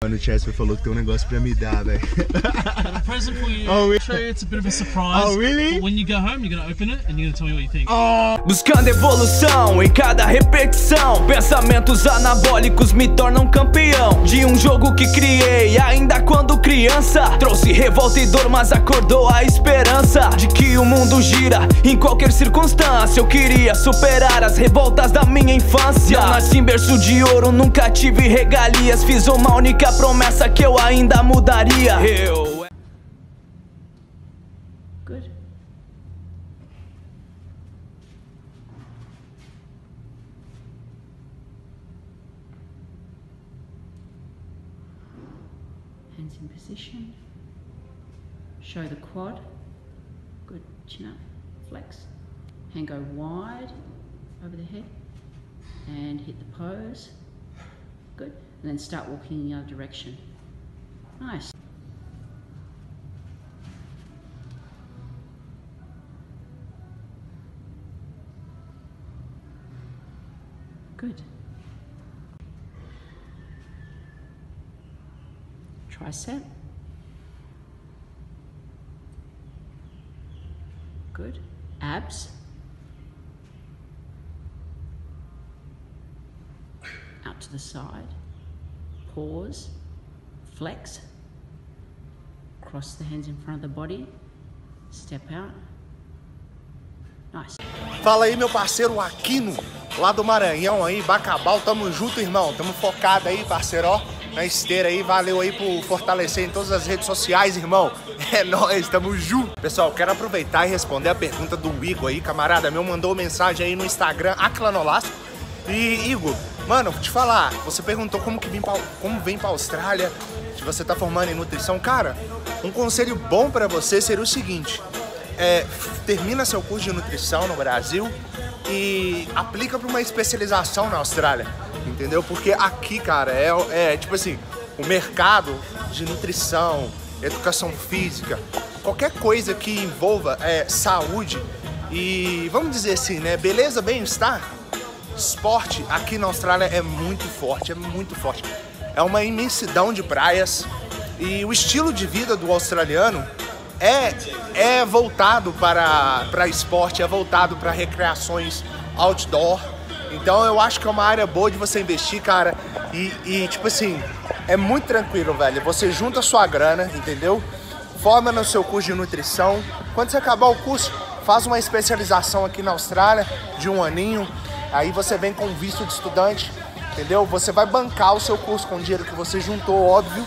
Mano, o Chesper falou que tem um negócio pra me dar, velho. Got a present for you. Oh, really? Show you, it's a bit of a surprise. Oh, really? But when you go home, you're gonna open it and you're gonna tell me what you think. Oh. Buscando evolução em cada repetição, pensamentos anabólicos me tornam campeão de um jogo que criei ainda quando criança. Trouxe revolta e dor, mas acordou a esperança de que o mundo gira em qualquer circunstância. Eu queria superar as revoltas da minha infância. Não nasci em berço de ouro, nunca tive regalias. Fiz uma única promessa que eu ainda mudaria. Good. Hands in position. Show the quad. Good. Chin up. Flex. Hand go wide over the head. And hit the pose. Good. And then start walking in the other direction. Nice. Good. Tricep. Good. Abs. Out to the side. Pause. Flex. Cross the hands in front of the body. Step out. Nice. Fala aí, meu parceiro Aquino, lá do Maranhão aí, Bacabal, tamo junto, irmão. Tamo focado aí, parceiro, ó, na esteira aí. Valeu aí por fortalecer em todas as redes sociais, irmão. É nóis, tamo junto. Pessoal, quero aproveitar e responder a pergunta do Igor aí, camarada meu, mandou mensagem aí no Instagram, Aclanolasso. E Igor, mano, vou te falar, você perguntou como vem pra Austrália, se você tá formando em nutrição. Cara, um conselho bom pra você seria o seguinte: termina seu curso de nutrição no Brasil e aplica para uma especialização na Austrália, entendeu? Porque aqui, cara, tipo assim, o mercado de nutrição, educação física, qualquer coisa que envolva saúde e, vamos dizer assim, né, beleza, bem-estar, esporte aqui na Austrália é muito forte, É uma imensidão de praias e o estilo de vida do australiano é voltado para esporte, é voltado para recreações outdoor. Então eu acho que é uma área boa de você investir, cara. E tipo assim, é muito tranquilo, velho. Você junta a sua grana, entendeu? Forma no seu curso de nutrição. Quando você acabar o curso, faz uma especialização aqui na Austrália de 1 aninho. Aí você vem com visto de estudante, entendeu? Você vai bancar o seu curso com o dinheiro que você juntou, óbvio.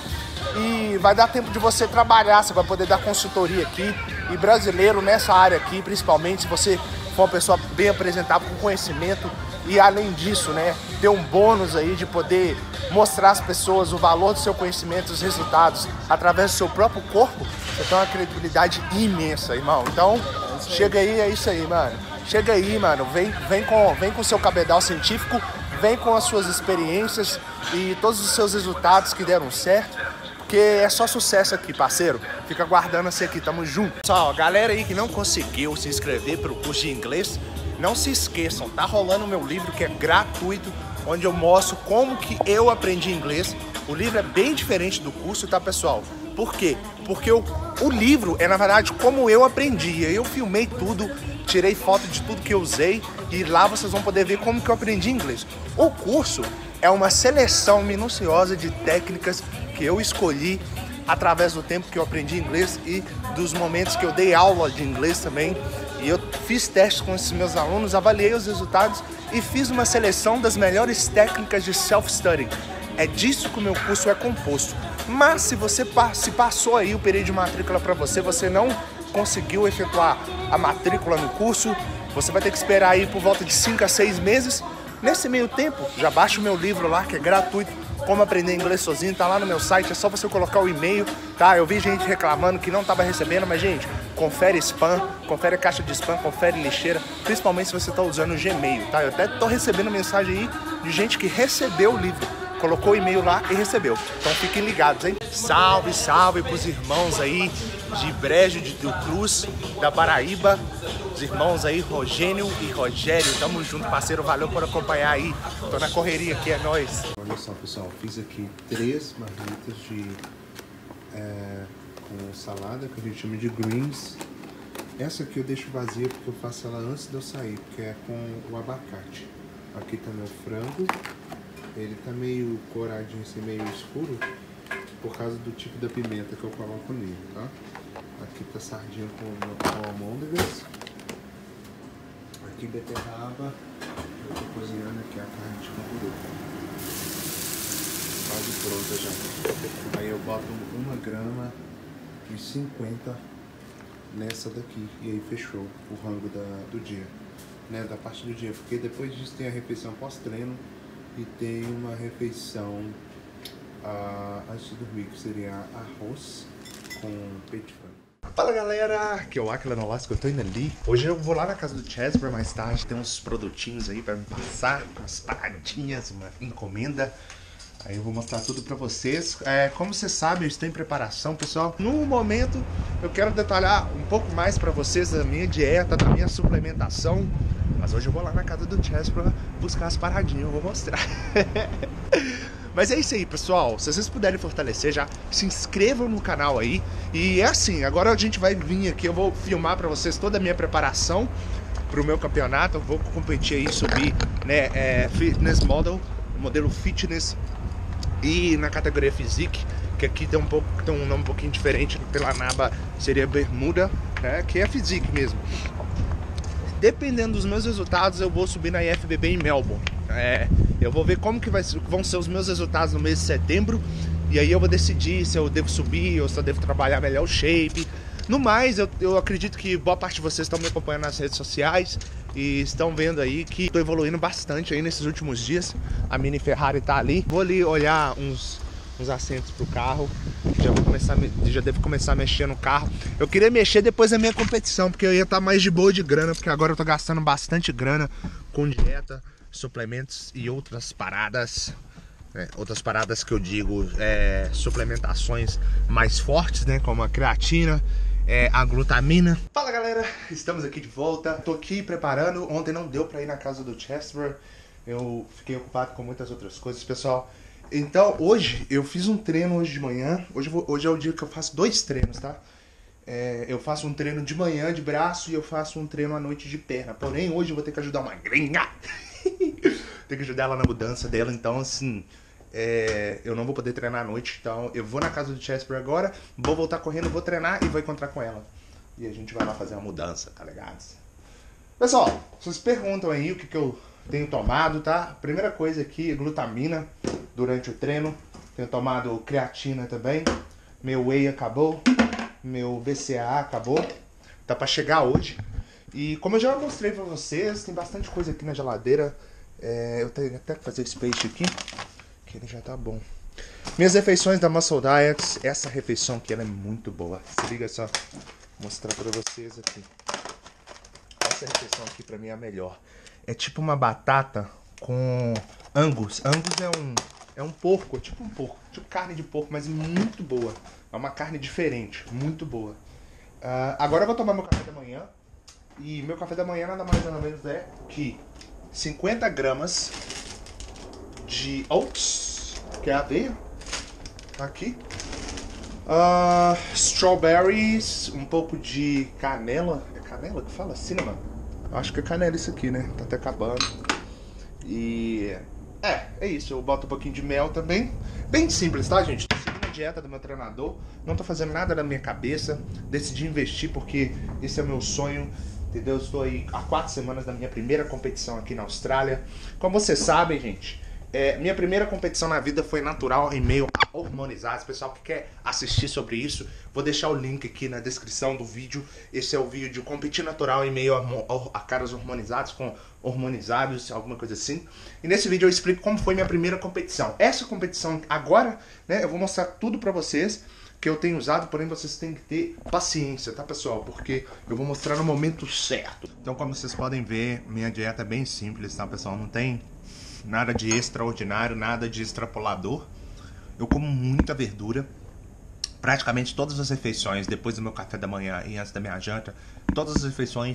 E vai dar tempo de você trabalhar, você vai poder dar consultoria aqui. E brasileiro nessa área aqui, principalmente, se você for uma pessoa bem apresentável, com conhecimento. E além disso, né, ter um bônus aí de poder mostrar às pessoas o valor do seu conhecimento, os resultados, através do seu próprio corpo, você tem uma credibilidade imensa, irmão. Então, chega aí, é isso aí, mano. Chega aí, mano, vem com o seu cabedal científico, vem com as suas experiências e todos os seus resultados que deram certo. Porque é só sucesso aqui, parceiro. Fica aguardando você aqui, tamo junto. Pessoal, galera aí que não conseguiu se inscrever pro curso de inglês, não se esqueçam, tá rolando o meu livro que é gratuito, onde eu mostro como que eu aprendi inglês. O livro é bem diferente do curso, tá, pessoal? Por quê? Porque o livro é, na verdade, como eu aprendi. Eu filmei tudo, tirei foto de tudo que eu usei e lá vocês vão poder ver como que eu aprendi inglês. O curso é uma seleção minuciosa de técnicas que eu escolhi através do tempo que eu aprendi inglês e dos momentos que eu dei aula de inglês também. E eu fiz testes com esses meus alunos, avaliei os resultados e fiz uma seleção das melhores técnicas de self-study. É disso que o meu curso é composto. Mas se você passou aí o período de matrícula para você, você não conseguiu efetuar a matrícula no curso, você vai ter que esperar aí por volta de 5 a 6 meses. Nesse meio tempo, já baixa o meu livro lá, que é gratuito, Como Aprender Inglês Sozinho, tá lá no meu site, é só você colocar o e-mail, tá? Eu vi gente reclamando que não tava recebendo, mas, gente, confere spam, confere a caixa de spam, confere lixeira, principalmente se você tá usando o Gmail, tá? Eu até tô recebendo mensagem aí de gente que recebeu o livro, colocou o e-mail lá e recebeu. Então fiquem ligados, hein? Salve, salve pros irmãos aí de Brejo do Cruz, da Paraíba. Os irmãos aí, Rogênio e Rogério, tamo junto, parceiro, valeu por acompanhar aí. Tô na correria aqui, é nóis. Olha só, pessoal, fiz aqui 3 marmitas de com salada, que a gente chama de greens. Essa aqui eu deixo vazia porque eu faço ela antes de eu sair, porque é com o abacate. Aqui tá meu frango, ele tá meio coradinho, assim, meio escuro, por causa do tipo da pimenta que eu coloco nele, tá? Aqui tá sardinha com almôndegas. Aqui beterraba. Eu tô cozinhando aqui a carne de canguru. Quase pronta já. Aí eu boto 1 grama e 50 nessa daqui. E aí fechou o rango do dia. Né, da parte do dia. Porque depois disso tem a refeição pós-treino e tem uma refeição antes de dormir, que seria arroz com peito de frango. Fala galera, aqui é o Aquila Nolasco, eu tô indo ali. Hoje eu vou lá na casa do Chesper mais tarde, tem uns produtinhos aí pra me passar, umas paradinhas, uma encomenda. Aí eu vou mostrar tudo pra vocês. Como vocês sabem, eu estou em preparação, pessoal. No momento, eu quero detalhar um pouco mais pra vocês da minha dieta, da minha suplementação. Mas hoje eu vou lá na casa do Chesper pra buscar as paradinhas, eu vou mostrar. Mas é isso aí, pessoal. Se vocês puderem fortalecer, já se inscrevam no canal aí. E é assim, agora a gente vai vir aqui, eu vou filmar pra vocês toda a minha preparação pro meu campeonato. Eu vou competir aí, subir, né, fitness modelo fitness e na categoria physique, que aqui tem um nome um pouquinho diferente, pela naba seria bermuda, né, que é physique mesmo. Dependendo dos meus resultados, eu vou subir na IFBB em Melbourne. Eu vou ver como que vão ser os meus resultados no mês de setembro. E aí eu vou decidir se eu devo subir ou se eu devo trabalhar melhor o shape. No mais, eu acredito que boa parte de vocês estão me acompanhando nas redes sociais e estão vendo aí que estou evoluindo bastante aí nesses últimos dias. A Mini Ferrari tá ali. Vou ali olhar uns assentos pro carro. Já devo começar a mexer no carro. Eu queria mexer depois da minha competição, porque eu ia estar mais de boa de grana, porque agora eu tô gastando bastante grana com dieta, suplementos e outras paradas. Outras paradas que eu digo, suplementações mais fortes, né, como a creatina, a glutamina. Fala galera, estamos aqui de volta. Tô aqui preparando. Ontem não deu pra ir na casa do Chesper, eu fiquei ocupado com muitas outras coisas, pessoal. Então hoje eu fiz um treino hoje de manhã. Hoje é o dia que eu faço 2 treinos, tá? Eu faço um treino de manhã de braço e eu faço um treino à noite de perna. Porém hoje eu vou ter que ajudar uma gringa. Tem que ajudar ela na mudança dela. Então assim, eu não vou poder treinar à noite. Então eu vou na casa do Chesper agora, vou voltar correndo, vou treinar e vou encontrar com ela. E a gente vai lá fazer uma mudança, tá ligado? Pessoal, vocês perguntam aí o que eu tenho tomado, tá? Primeira coisa aqui, glutamina durante o treino. Tenho tomado creatina também. Meu whey acabou. Meu BCAA acabou. Tá pra chegar hoje. E como eu já mostrei pra vocês, tem bastante coisa aqui na geladeira. Eu tenho até que fazer esse peixe aqui, que ele já tá bom. Minhas refeições da Muscle Diets. Essa refeição aqui, ela é muito boa. Se liga só. Vou mostrar pra vocês aqui. Essa refeição aqui pra mim é a melhor. É tipo uma batata com Angus. Angus é um porco, tipo um porco, tipo carne de porco, mas muito boa. É uma carne diferente, muito boa. Agora eu vou tomar meu café da manhã. E meu café da manhã nada mais nada menos é que 50 gramas de oats, que é aveia, tá aqui. Strawberries, um pouco de canela. É canela que fala? Cinnamon. Acho que é canela isso aqui, né? Tá até acabando. E... é isso. Eu boto um pouquinho de mel também. Bem simples, tá, gente? Tô seguindo a dieta do meu treinador. Não tô fazendo nada na minha cabeça. Decidi investir porque esse é o meu sonho. Entendeu? Eu estou aí há 4 semanas da minha primeira competição aqui na Austrália. Como vocês sabem, gente, minha primeira competição na vida foi natural em meio a hormonizados. Pessoal que quer assistir sobre isso, vou deixar o link aqui na descrição do vídeo. Esse é o vídeo Competir Natural em meio a caras hormonizados, com hormonizados, alguma coisa assim. E nesse vídeo eu explico como foi minha primeira competição. Essa competição agora, né, eu vou mostrar tudo pra vocês que eu tenho usado, porém vocês têm que ter paciência, tá, pessoal? Porque eu vou mostrar no momento certo. Então, como vocês podem ver, minha dieta é bem simples, tá, pessoal? Não tem nada de extraordinário, nada de extrapolador. Eu como muita verdura. Praticamente todas as refeições, depois do meu café da manhã e antes da minha janta, todas as refeições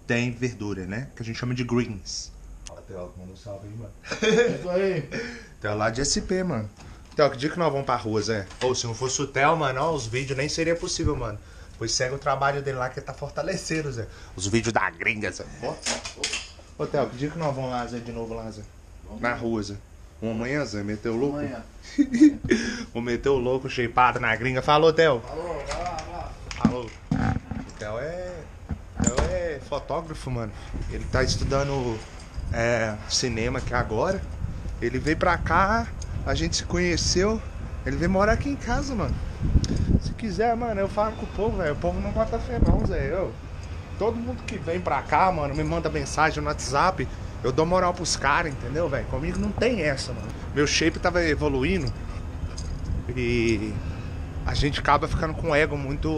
tem verdura, né? Que a gente chama de greens. Fala, Theo, manda um salve aí, mano. Isso aí. Theo lá de SP, mano. Theo, que dia que nós vamos pra rua, Zé? Ou se não fosse o Theo, mano, ó, os vídeos nem seria possível, mano. Pois segue o trabalho dele lá que ele tá fortalecendo, Zé. Os vídeos da gringa, Zé. Ô, Theo, que dia que nós vamos lá, Zé, de novo lá, Zé? Na rua, Zé. Amanhã, Zé, meteu o louco? Amanhã. Vou meter o louco shapeado na gringa. Falou, Theo. Falou, vai lá. Falou. O Theo é fotógrafo, mano. Ele tá estudando cinema aqui agora. Ele veio pra cá, a gente se conheceu. Ele veio morar aqui em casa, mano. Se quiser, mano, eu falo com o povo, velho. O povo não bota fé não, Zé. Todo mundo que vem pra cá, mano, me manda mensagem no WhatsApp. Eu dou moral pros caras, entendeu, velho? Comigo não tem essa, mano. Meu shape tava evoluindo e a gente acaba ficando com o ego muito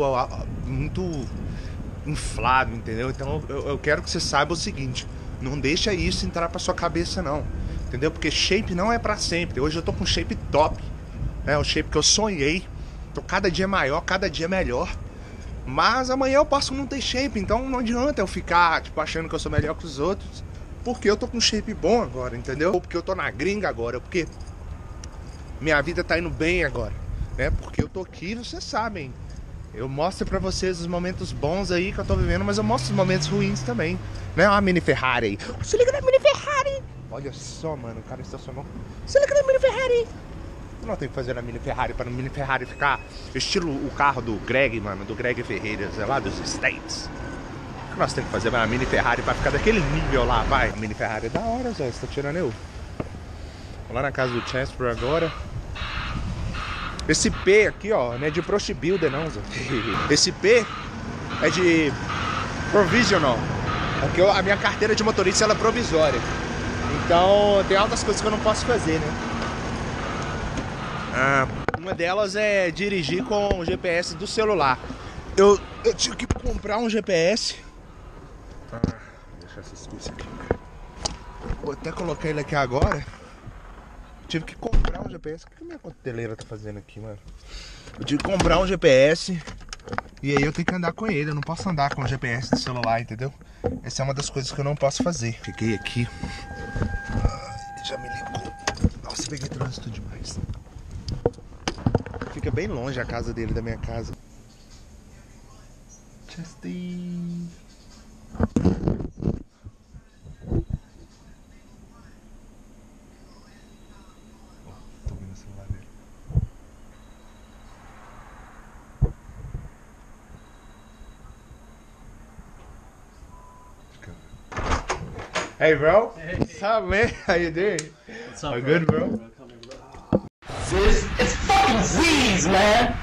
inflado, entendeu? Então eu quero que você saiba o seguinte: não deixa isso entrar pra sua cabeça, não. Entendeu? Porque shape não é pra sempre. Hoje eu tô com shape top. É o shape que eu sonhei. Tô cada dia maior, cada dia melhor. Mas amanhã eu posso não ter shape. Então não adianta eu ficar, tipo, achando que eu sou melhor que os outros. Porque eu tô com um shape bom agora, entendeu? Ou porque eu tô na gringa agora, porque minha vida tá indo bem agora, né? Porque eu tô aqui, vocês sabem. Eu mostro pra vocês os momentos bons aí que eu tô vivendo, mas eu mostro os momentos ruins também. Né? Uma mini Ferrari aí. Se liga na mini Ferrari! Olha só, mano, o cara estacionou. Se liga na mini Ferrari! Não tem que fazer na mini Ferrari pra mini Ferrari ficar estilo o carro do Greg, mano, do Greg Ferreiras, lá dos States. O que nós temos que fazer na mini Ferrari pra ficar daquele nível lá, vai? A mini Ferrari é da hora, Zé, você tá tirando eu. Vou lá na casa do Chancellor agora. Esse P aqui, ó, não é de Prost Builder não, Zé. Esse P é de Provisional. Porque a minha carteira de motorista ela é provisória. Então tem altas coisas que eu não posso fazer, né? Uma delas é dirigir com o GPS do celular. Eu tive que comprar um GPS. Deixa eu assistir isso aqui. Vou até colocar ele aqui agora. Tive que comprar um GPS. O que a minha coteleira tá fazendo aqui, mano? Eu tive que comprar um GPS. E aí eu tenho que andar com ele. Eu não posso andar com o GPS do celular, entendeu? Essa é uma das coisas que eu não posso fazer. Fiquei aqui. Já me ligou. Nossa, peguei trânsito demais. Fica bem longe a casa dele da minha casa. Chesty. Tô vendo o celular dele. Hey bro. Hey. What's up, man? How you doing? What's up, bro? Good, bro? It's fucking Z's, man.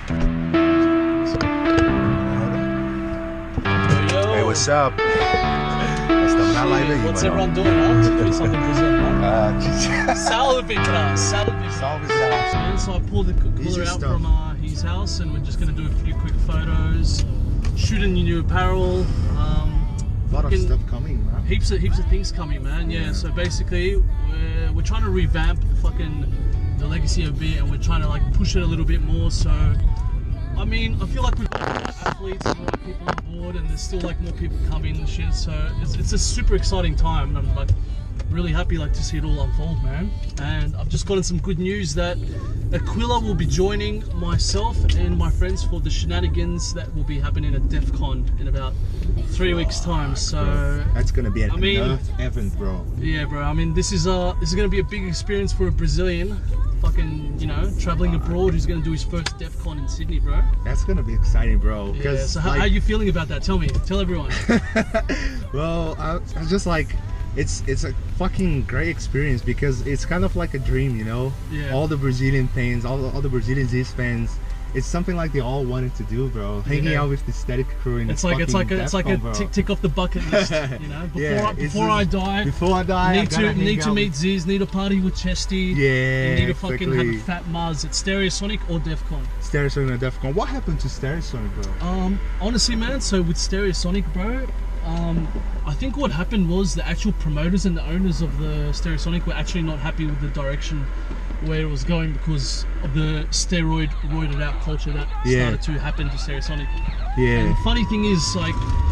Hey, what's up? Estamos na live aí, What's mano. everyone doing, huh? Doing something Brazil, huh? Salve, cara. Salve. Salve, salve. So I pulled the cooler out from his house, and we're just gonna do a few quick photos, shooting your new apparel. A lot of stuff coming, man. Heaps of things coming, man. Yeah. So basically, we're trying to revamp the legacy of beer, and we're trying to like push it a little bit more. So, I mean, I feel like we've got more athletes and more people on board, and there's still like more people coming and shit. So it's a super exciting time. I'm like really happy like to see it all unfold, man. And I've just gotten some good news that Aquila will be joining myself and my friends for the shenanigans that will be happening at DEF CON in about 3 weeks time. So That's gonna be an another event, bro. Yeah, bro. I mean, this is gonna be a big experience for a Brazilian, fucking, you know, traveling abroad, who's gonna do his first DEF CON in Sydney, bro. That's gonna be exciting, bro. Yeah. So how are you feeling about that? Tell me. Tell everyone. Well, I was just like, it's a fucking great experience because it's kind of like a dream, you know. Yeah. All the Brazilian fans, all the Brazilian Z's fans. It's something like they all wanted to do, bro. Hanging out with the Static crew in it's like a tick off the bucket list, you know. Before I die, need to meet Ziz, need to party with Chesty. Yeah, need to fucking have a fat Mars at Stereosonic or DEF CON. Stereosonic or DEF CON. What happened to Stereosonic, bro? Honestly, man. So with Stereosonic, bro, I think what happened was the actual promoters and the owners of the Stereosonic were actually not happy with the direction where it was going because of the roided out culture that started to happen to Stereosonic. Yeah. And the funny thing is, like,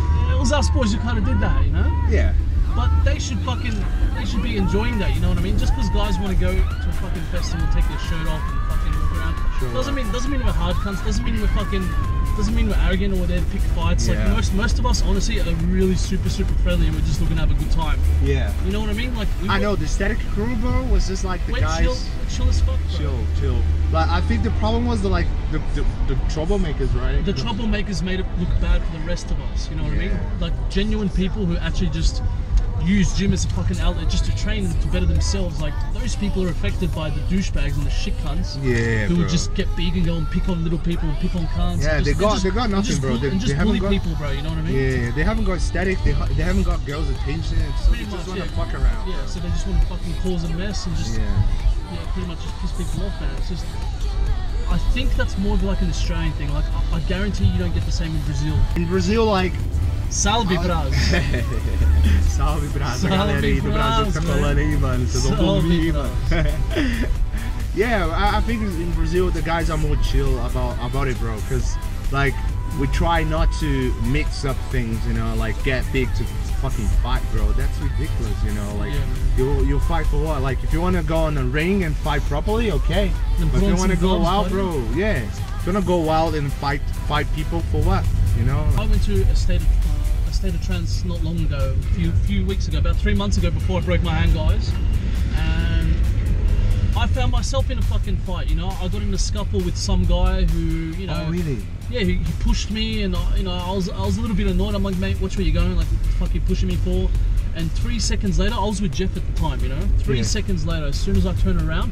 was us boys who kind of did that, you know. Yeah. But they should be enjoying that, you know what I mean? Just because guys want to go to a fucking festival, take their shirt off and fucking walk around, doesn't mean we're hard cunts. Doesn't mean we're arrogant or we're there to pick fights. Yeah. Like most of us, honestly, are really super friendly and we're just looking to have a good time. Yeah. You know what I mean? Like I know the static crew, bro, was just like the guys. Chill as fuck, bro. Chill. But I think the problem was the troublemakers, right? The troublemakers made it look bad for the rest of us. You know what I mean? Like genuine people who actually just use gym as a fucking outlet just to train and to better themselves. Like those people are affected by the douchebags and the shit cunts. Yeah, who bro. just get big and go and pick on little people and pick on cunts. Yeah, they got nothing, bro. They just bully people, bro. You know what I mean? Yeah, they haven't got static. They haven't got girls' attention. So Pretty they just much, want to fuck around. Yeah, so they just want to fucking cause a mess and just pretty much just piss people off, man. It's just. I think that's more of like an Australian thing. Like I guarantee you don't get the same in Brazil. In Brazil, like. Salve, Braz. Salve, Braz. A galera aí do Brasil tá falando aí, mano. Vocês vão dormir, mano. Yeah, I think in Brazil the guys are more chill about it, bro. Cause like we try not to mix up things, you know, like get big to fucking fight, bro. That's ridiculous, you know. Like you'll fight for what? Like if you want to go on the ring and fight properly, okay. But if you want to go wild, bro, yeah. If you want to go wild and fight people for what? You know. I went to a state of trance not long ago, a few weeks ago, about 3 months ago, before I broke my hand, guys, and I found myself in a fucking fight. You know, I got in a scuffle with some guy who, you know, oh really? Yeah, he pushed me, and you know, I was a little bit annoyed. I'm like, mate, watch where you're going. Like, what the fuck are you pushing me for? And 3 seconds later, I was with Jeff at the time. You know, 3 seconds later, as soon as I turn around,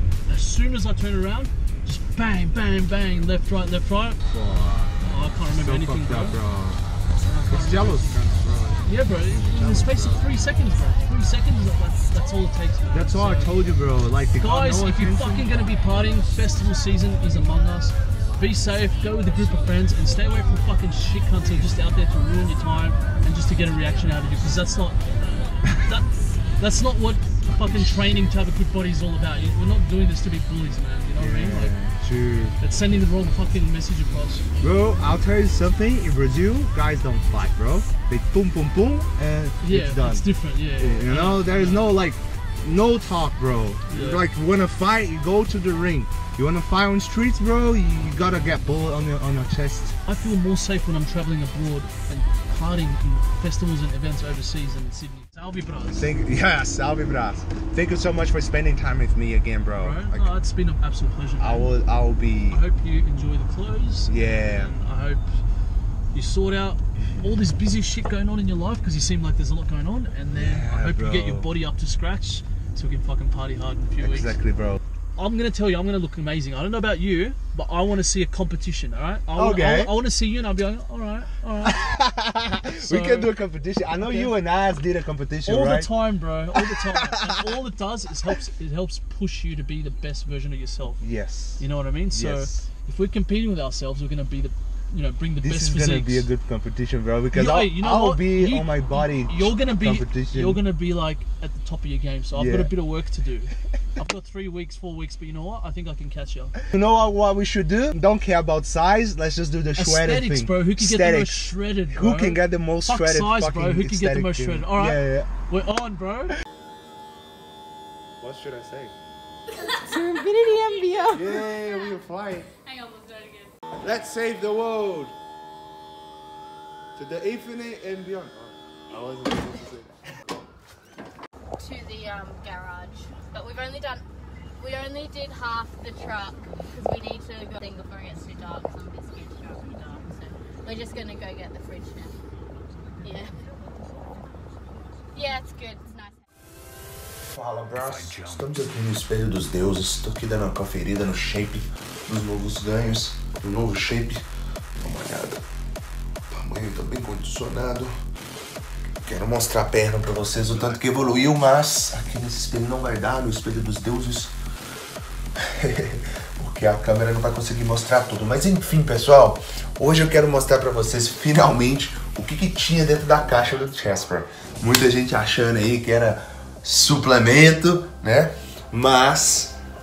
just bang, bang, bang, left, right. Oh, I can't remember anything, bro. It's jealous, bro. Yeah, bro. In the space of 3 seconds, bro. 3 seconds. That's all it takes. Bro. That's all I told you, bro. Like, guys, if you're fucking gonna be partying, festival season is among us. Be safe. Go with a group of friends and stay away from fucking shit cunts who are just out there to ruin your time and just to get a reaction out of you. Because that's not what fucking training to have a good body is all about. We're not doing this to be bullies, man. You know what I mean? Like, true. It's sending the wrong fucking message across. Bro, I'll tell you something. In Brazil, guys don't fight, bro. They boom, boom, boom, and it's done. It's different. Yeah. You know, there is no like, no talk, bro. Yeah. Like, you wanna fight, you go to the ring. You wanna fight on streets, bro? You gotta get bullet on your chest. I feel more safe when I'm traveling abroad and partying in festivals and events overseas than in Sydney. Salve, Braz. Salve, Braz. Thank you so much for spending time with me again, bro. Like, no, it's been an absolute pleasure. I will be. I hope you enjoy the clothes. Yeah. And I hope you sort out all this busy shit going on in your life, because you seem like there's a lot going on, and then I hope you get your body up to scratch so we can fucking party hard in a few weeks. Exactly, bro. I'm gonna tell you, I'm gonna look amazing. I don't know about you, but I want to see a competition. All right? Okay. I want to see you, and I'll be like, all right. We can do a competition. I know you and I did a competition, all right? the time, bro. All the time. And all it does is helps push you to be the best version of yourself. Yes. You know what I mean? So if we're competing with ourselves, we're gonna be bring the best physiques. This is gonna be a good competition, bro. Because I'll be on my body. You're gonna be competition. You're gonna be like at the top of your game. So I've got a bit of work to do. I've got 3 weeks, 4 weeks, but you know what? I think I can catch you. You know what we should do? Don't care about size. Let's just do the shredded thing. Bro. Who can get the most shredded, bro? Who can get the most shredded? Size, bro. Who can get the most shredded? All right. Yeah. We're on, bro. What should I say? To infinity and beyond. Yeah, we are flying. Hang on, let's do it again. Let's save the world. To the infinite and beyond. Oh, I wasn't supposed to say that. To the garage, but we only did half the truck because we need to go before it gets too dark. So I'm a bit scared to drive in the dark, so we're just gonna go get the fridge now. Yeah, it's good. It's nice. Fala, braço. Estamos aqui no Espelho dos Deuses. Estou aqui dando uma conferida no shape dos novos ganhos, do novo shape. Dá uma olhada. O tamanho tá bem condicionado. Quero mostrar a perna pra vocês, o tanto que evoluiu, mas aqui nesse espelho não vai dar, no Espelho dos Deuses. Porque a câmera não vai conseguir mostrar tudo. Mas enfim, pessoal, hoje eu quero mostrar pra vocês finalmente o que tinha dentro da caixa do Chesper. Muita gente achando aí que era suplemento, né? Mas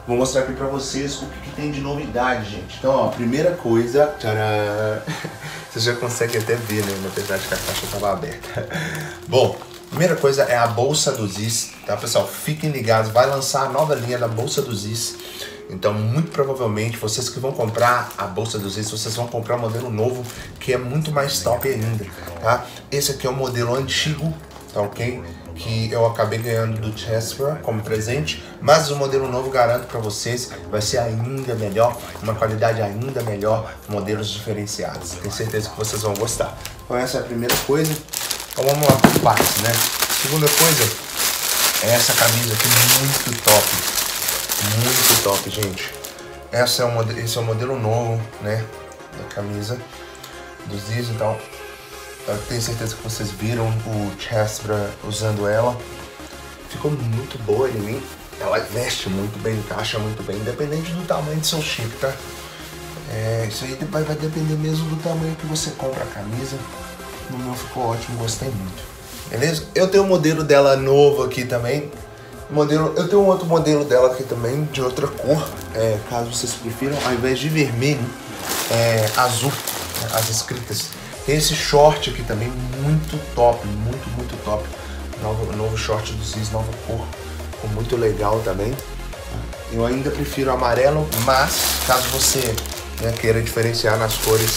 vou mostrar aqui pra vocês o que tem de novidade, gente. Então, ó, primeira coisa, tcharam! Vocês já conseguem até ver, né? Na verdade que a caixa tava aberta. Bom, primeira coisa é a bolsa do Ziz, tá, pessoal? Fiquem ligados, vai lançar a nova linha da bolsa do Ziz. Então, muito provavelmente, vocês que vão comprar a bolsa do Ziz, vocês vão comprar um modelo novo, que é muito mais top ainda, tá? Esse aqui é um modelo antigo, tá ok? Que eu acabei ganhando do Chesper como presente, mas o modelo novo, garanto pra vocês, vai ser ainda melhor, uma qualidade ainda melhor, modelos diferenciados. Tenho certeza que vocês vão gostar. Então essa é a primeira coisa. Então vamos lá por partes, né? Segunda coisa é essa camisa aqui, muito top. Muito top, gente. Esse é o modelo novo, né, da camisa do Ziz. Então eu tenho certeza que vocês viram o Chesper usando ela. Ficou muito boa em mim. Ela veste muito bem, encaixa muito bem, independente do tamanho do seu chip, tá? Isso aí vai depender mesmo do tamanho que você compra a camisa. No meu ficou ótimo, gostei muito. Beleza? Eu tenho um modelo dela novo aqui também. Eu tenho um outro modelo dela aqui também, de outra cor, caso vocês prefiram. Ao invés de vermelho, azul, as escritas. Tem esse short aqui também, muito top, muito top. Novo short do Ziz, nova cor, ficou muito legal também. Eu ainda prefiro amarelo, mas caso você, né, queira diferenciar nas cores,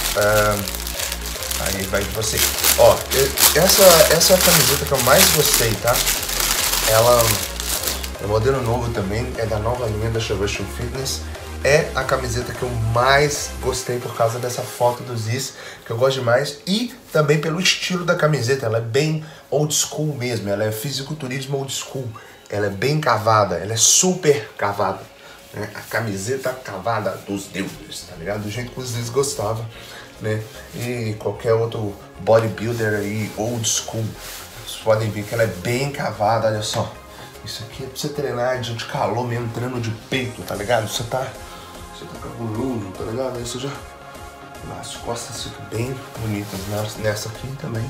aí vai de você. Ó, essa é a camiseta que eu mais gostei, tá? Ela é modelo novo também, é da nova linha da Chavush Fitness. É a camiseta que eu mais gostei por causa dessa foto do Ziz, que eu gosto demais. E também pelo estilo da camiseta, ela é bem old school mesmo. Ela é fisiculturismo old school. Ela é bem cavada, ela é super cavada, né? A camiseta cavada dos deuses, tá ligado? Do jeito que os Ziz gostavam, né? E qualquer outro bodybuilder aí, old school, vocês podem ver que ela é bem cavada, olha só. Isso aqui é pra você treinar de calor mesmo, treino de peito, tá ligado? Você tá cabuloso, tá ligado? Aí você já... As costas ficam bem bonitas nessa aqui também.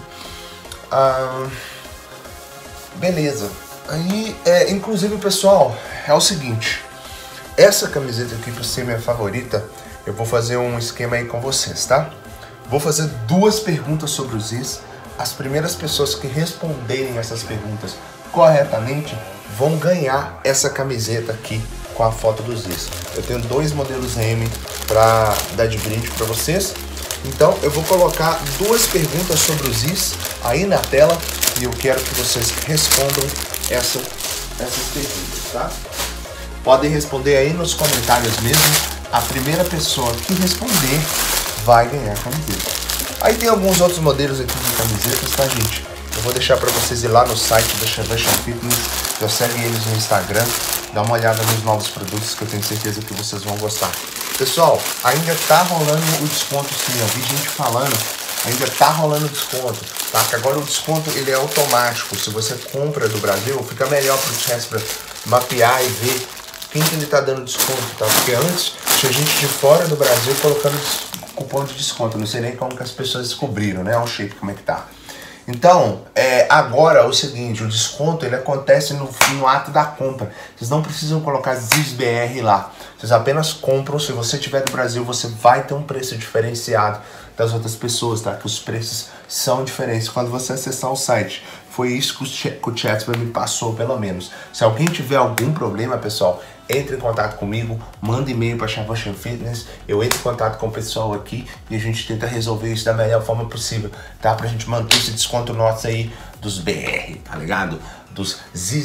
Beleza. Aí, inclusive, pessoal, é o seguinte. Essa camiseta aqui, por ser minha favorita, eu vou fazer um esquema aí com vocês, tá? Vou fazer 2 perguntas sobre o Ziz. As primeiras pessoas que responderem essas perguntas corretamente vão ganhar essa camiseta aqui com a foto do Ziz. Eu tenho 2 modelos M para dar de brinde para vocês. Então eu vou colocar 2 perguntas sobre o Ziz aí na tela e eu quero que vocês respondam essas perguntas, tá? Podem responder aí nos comentários mesmo. A primeira pessoa que responder vai ganhar a camiseta. Aí tem alguns outros modelos aqui de camisetas, tá, gente? Eu vou deixar para vocês ir lá no site da Chavush Fitness. Já segue eles no Instagram. Dá uma olhada nos novos produtos que eu tenho certeza que vocês vão gostar. Pessoal, ainda tá rolando o desconto sim. Eu vi gente falando, ainda tá rolando o desconto, tá? Que agora o desconto ele é automático. Se você compra do Brasil, fica melhor pro Chesper mapear e ver quem que ele tá dando desconto, tá? Porque antes tinha gente de fora do Brasil colocando cupom de desconto. Não sei nem como que as pessoas descobriram, né? Olha o shape como é que tá. Então, agora é o seguinte, o desconto ele acontece no ato da compra. Vocês não precisam colocar ZizBR lá. Vocês apenas compram. Se você estiver no Brasil, você vai ter um preço diferenciado das outras pessoas, tá? Que os preços são diferentes. Quando você acessar o site, foi isso que o Chesper me passou, pelo menos. Se alguém tiver algum problema, pessoal, entre em contato comigo, manda e-mail para Chavush Fitness, eu entro em contato com o pessoal aqui e a gente tenta resolver isso da melhor forma possível, tá? Pra gente manter esse desconto nosso aí dos BR, tá ligado? Dos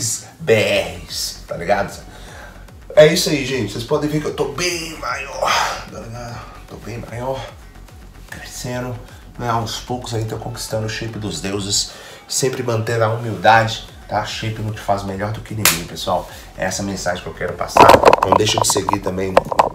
ZizBRs, tá ligado? É isso aí, gente. Vocês podem ver que eu tô bem maior, tá ligado? Tô bem maior, crescendo, né? Aos poucos aí tô conquistando o shape dos deuses, sempre mantendo a humildade. Tá? Shape não te faz melhor do que ninguém, pessoal. É essa mensagem que eu quero passar. Não deixa de seguir também.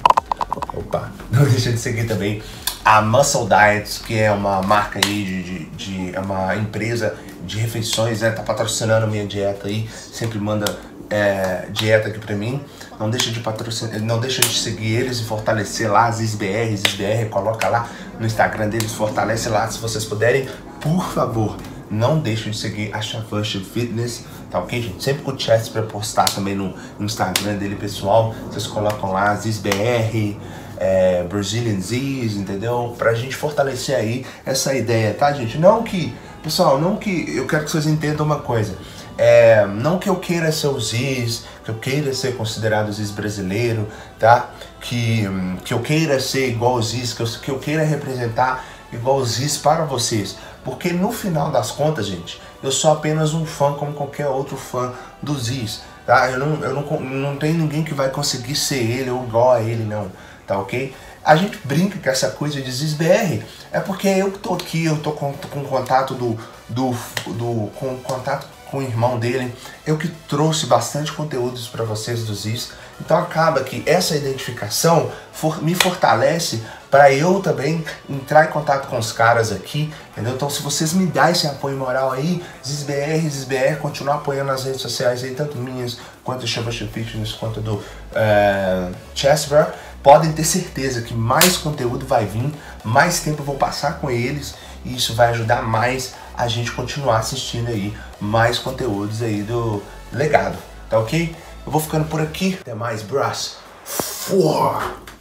Não deixa de seguir também a Muscle Diets, que é uma marca aí é uma empresa de refeições, né? Tá patrocinando a minha dieta aí. Sempre manda dieta aqui pra mim. Não deixa de patrocinar, não deixa de seguir eles e fortalecer lá ZizBR, coloca lá no Instagram deles, fortalece lá se vocês puderem, por favor. Não deixe de seguir a Chavush Fitness, tá tá ok, gente? Sempre com o Chess pra postar também no Instagram dele, pessoal. Vocês colocam lá, ZizBR, Brazilian Ziz, entendeu? Pra gente fortalecer aí essa ideia, tá, gente? Não que, pessoal, não que... Eu quero que vocês entendam uma coisa. Não que eu queira ser o Ziz, que eu queira ser considerado o Ziz brasileiro, tá? Que eu queira ser igual o Ziz, que eu queira representar igual o Ziz para vocês. Porque no final das contas, gente, eu sou apenas um fã como qualquer outro fã do Ziz, tá? Eu não tenho ninguém que vai conseguir ser ele ou igual a ele, não, tá ok? A gente brinca com essa coisa de ZizBR, é porque eu que tô aqui, eu tô com contato com o irmão dele, eu que trouxe bastante conteúdos para vocês do Ziz, então acaba que essa identificação me fortalece para eu também entrar em contato com os caras aqui, entendeu? Então se vocês me dão esse apoio moral aí, ZizBR, continuar apoiando nas redes sociais aí, tanto minhas, quanto do Shabasha Fitness, quanto do Chessbra, podem ter certeza que mais conteúdo vai vir, mais tempo eu vou passar com eles, e isso vai ajudar mais a gente continuar assistindo aí mais conteúdos aí do legado, tá ok? Eu vou ficando por aqui, até mais, bros.